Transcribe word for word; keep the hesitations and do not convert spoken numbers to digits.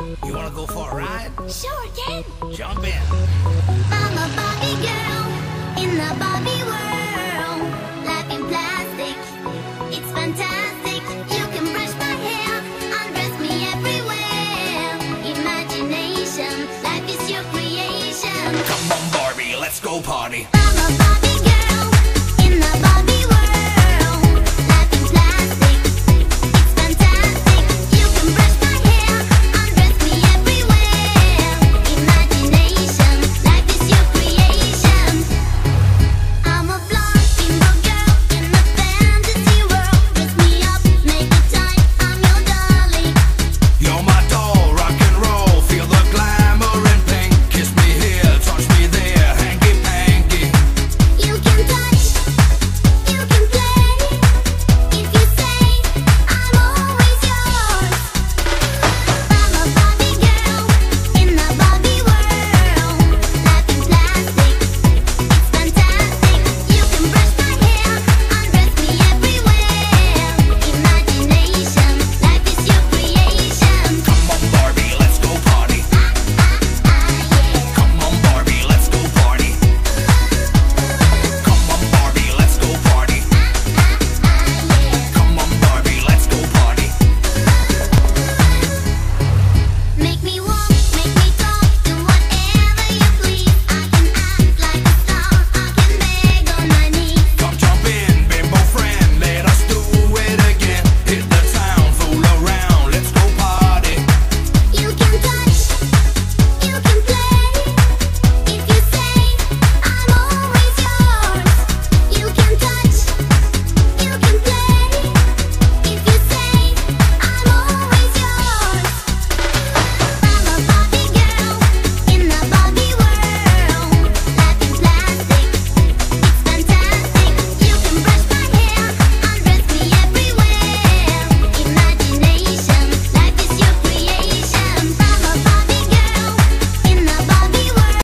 You wanna go for a ride? Sure, Ken. Jump in. I'm a Barbie girl in the Barbie world. Life in plastic, it's fantastic. You can brush my hair, undress me everywhere. Imagination, life is your creation. Come on, Barbie, let's go party. I'm a Barbie